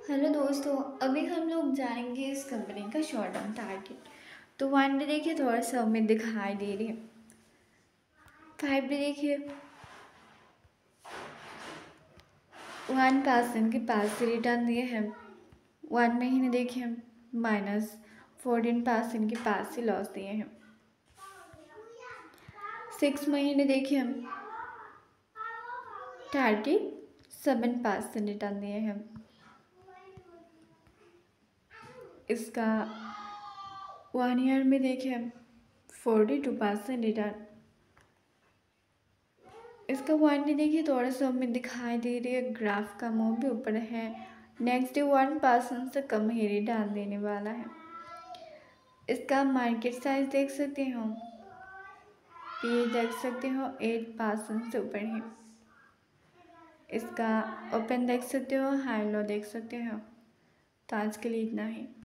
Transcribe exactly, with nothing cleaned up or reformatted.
Hello दोस्तों, अभी हम लोग जानेंगे इस कंपनी का शॉर्ट टर्म टारगेट। तो वन डे देखिए थोड़ा सा हमें दिखाई दे रही है। फाइव डे देखिए वन परसेंट के पास से रिटर्न दिए हैं। वन महीने देखिए माइनस फोर्टीन परसेंट के पास से लॉस दिए हैं। सिक्स महीने देखिए हम थर्टी सेवन परसेंट रिटर्न दिए हैं। इसका वन ईयर में देखिए फोर्टी टू परसेंट रिटर्न। इसका वन डे देखिए थोड़ा सा हमें दिखाई दे रही है, ग्राफ का मूव भी ऊपर है। नेक्स्ट डे वन परसेंट से कम ही रिटर्न देने वाला है। इसका मार्केट साइज देख सकते हो, पी देख सकते हो एट परसेंट से ऊपर है। इसका ओपन देख सकते हो, हाई लो देख सकते हो। तो आज के लिए इतना ही।